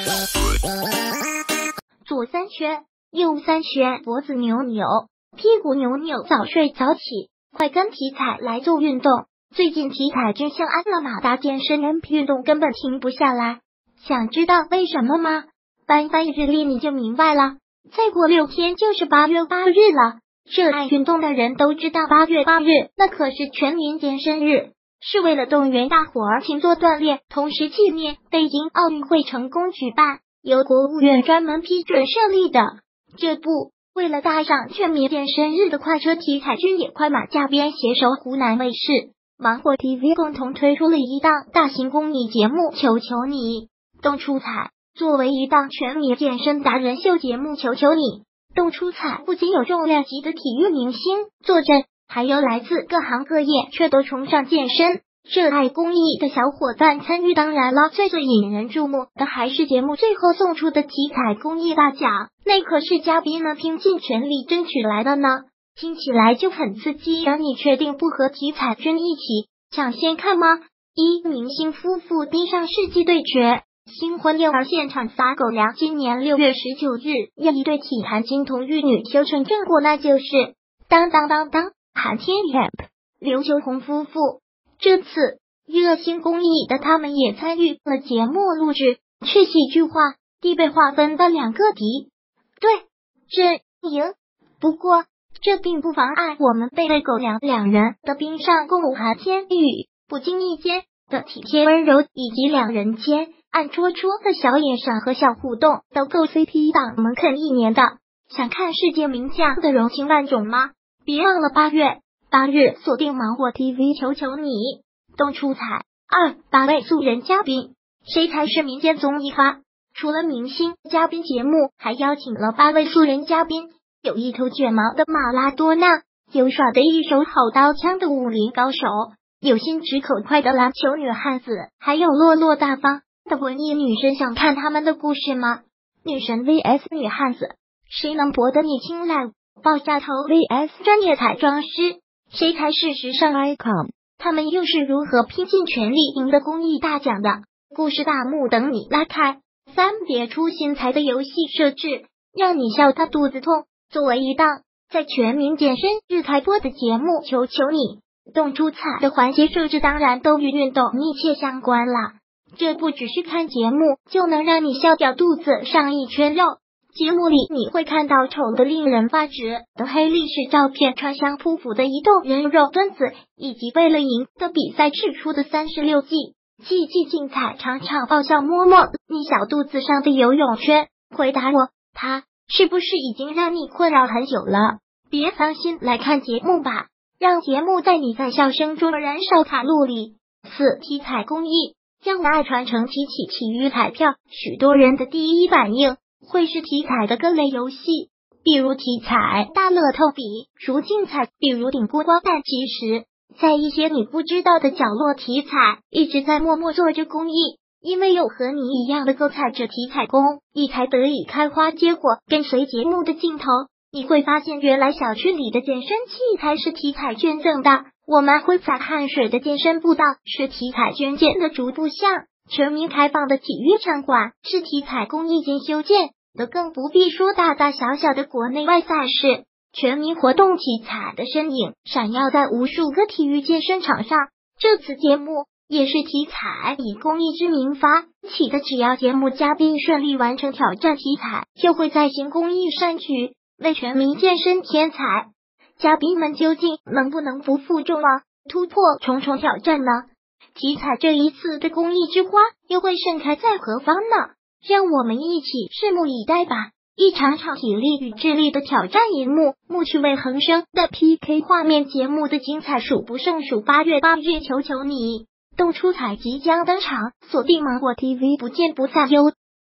左三圈，右三圈，脖子扭扭，屁股扭扭，早睡早起，快跟体彩来做运动。最近体彩真像安了马达健身 MP 运动根本停不下来，想知道为什么吗？翻翻日历你就明白了。再过6天就是8月8日了，热爱运动的人都知道8月8日那可是全民健身日，是为了动员大伙儿勤做锻炼，同时纪念北京奥运会成功举办，由国务院专门批准设立的。这不，为了搭上全民健身日的快车，体彩军也快马加鞭，携手湖南卫视、芒果 TV 共同推出了一档大型公益节目《求求你，动出彩》。作为一档全民健身达人秀节目，《求求你，动出彩》不仅有重量级的体育明星坐镇，还有来自各行各业却都崇尚健身、热爱公益的小伙伴参与。当然了，最引人注目的还是节目最后送出的体彩公益大奖，那可是嘉宾们拼尽全力争取来的呢，听起来就很刺激。而你确定不和体彩军一起抢先看吗？明星夫妇逼上世纪对决，新婚幼儿现场撒狗粮。今年6月19日，有一对体坛金童玉女修成正果，那就是韩天演、刘秋红夫妇。这次热心公益的他们也参与了节目录制，却戏剧化地被划分的2个敌对阵营。不过这并不妨碍我们被狗粮2人的冰上共舞，韩天宇不经意间的体贴温柔，以及2人间暗戳戳的小眼神和小互动，都够 CP 党们啃1年的。想看世界名将的柔情万种吗？别忘了8月8日锁定芒果 TV， 求求你，动出彩。8位素人嘉宾，谁才是民间综艺咖？除了明星嘉宾，节目还邀请了8位素人嘉宾，有一头卷毛的马拉多纳，有耍的一手好刀枪的武林高手，有心直口快的篮球女汉子，还有落落大方的文艺女神。想看他们的故事吗？女神 vs 女汉子，谁能博得你青睐？爆炸头 vs 专业彩妆师，谁才是时尚 icon？ 他们又是如何拼尽全力赢得公益大奖的？故事大幕等你拉开。别出心裁的游戏设置，让你笑到肚子痛。作为一档在全民健身日开播的节目，求求你，动出彩的环节设置当然都与运动密切相关啦。这不只是看节目就能让你笑掉肚子上1圈肉，节目里你会看到丑的令人发指的黑历史照片，穿香扑腹的移动人肉墩子，以及为了赢的比赛掷出的36记，季季精彩，场场爆笑。摸摸你小肚子上的游泳圈，回答我，它是不是已经让你困扰很久了？别伤心，来看节目吧，让节目带你在笑声中燃烧卡路里。体彩公益将爱传承提起体育彩票，许多人的第一反应会是体彩的各类游戏，比如体彩、大乐透比，如竞彩，比如顶呱呱。但其实在一些你不知道的角落，体彩一直在默默做着公益，因为有和你一样的购彩者，体彩公益才得以开花结果。跟随节目的镜头，你会发现原来小区里的健身器材是体彩捐赠的，我们挥洒汗水的健身步道是体彩捐建的逐步向全民开放的体育场馆是体彩公益金修建的，更不必说大大小小的国内外赛事。全民活动，体彩的身影闪耀在无数个体育健身场上。这次节目也是体彩以公益之名发起的，只要节目嘉宾顺利完成挑战，体彩就会再行公益善举，为全民健身添彩。嘉宾们究竟能不能不负众望，突破重重挑战呢？体彩这一次的公益之花又会盛开在何方呢？让我们一起拭目以待吧。一场场体力与智力的挑战荧幕，木趣味横生的 PK 画面，节目的精彩数不胜数。8月8日，求求你，动出彩即将登场，锁定芒果 TV， 不见不散哟。